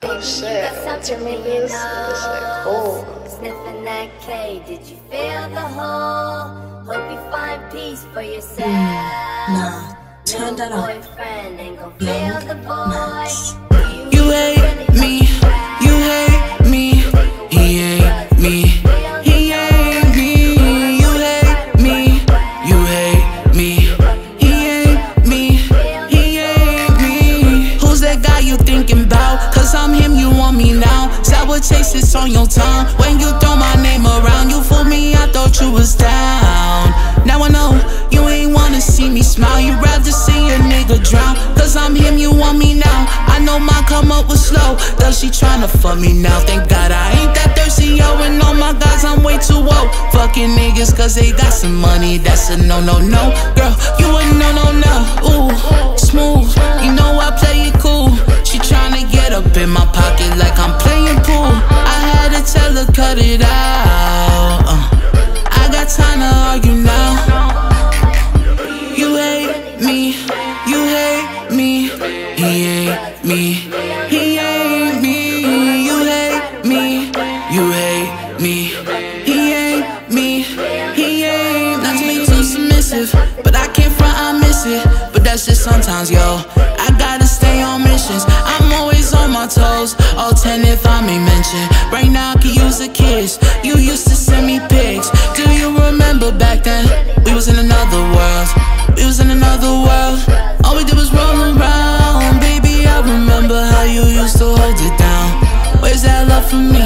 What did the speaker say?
Oh shit, what's your name is? This shit cool. Sniffing that K, did you feel the hole? Hope you find peace for yourself. Nah, turn that up. Boyfriend ain't gon' feel the boy. You hate me, you hate me. He ain't me, he ain't me. You hate me, you hate me. He ain't me, he ain't me. Who's that guy you thinking about? Cause I'm him, you want me now. Sour taste is on your tongue. When you throw my name around, you fool me, I thought you was down. Now I know, you ain't wanna see me smile. You'd rather see a nigga drown. Cause I'm him, you want me now. I know my come up was slow. Does she tryna fuck me now? Thank God I ain't that thirsty, yo. And all my guys, I'm way too old. Fucking niggas cause they got some money. That's a no, no, no. Girl, you a no, no, no. Ooh, smooth, you know I play it cool. She tryna get up in my pocket like I'm playing pool. I had to tell her cut it out. I got time to argue now. You hate me, you hate me. He ain't me, he ain't me. You hate me, you hate me. He ain't me, he ain't me. Not to be too submissive, but I can't front, I miss it. But that's just sometimes, yo. I gotta stay on missions. I'm always on my toes. All 10 if I may mention. Right now I could use a kiss. You used to send me pics. Do you remember back then? We was in another world. We was in another world. All we did was roll around. Baby, I remember how you used to hold it down. Where's that love for me?